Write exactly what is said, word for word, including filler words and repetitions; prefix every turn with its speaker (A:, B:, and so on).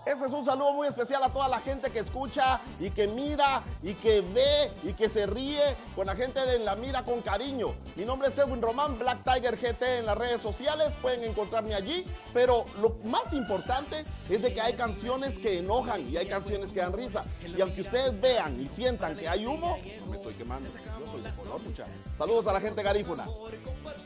A: Ese es un saludo muy especial a toda la gente que escucha y que mira y que ve y que se ríe con la gente de La Mira con Cariño. Mi nombre es Edwin Román, Black Tiger G T en las redes sociales, pueden encontrarme allí, pero lo más importante es de que hay canciones que enojan y hay canciones que dan risa. Y aunque ustedes vean y sientan que hay humo, no me estoy quemando, yo soy de color, muchachos. Saludos a la gente garífuna.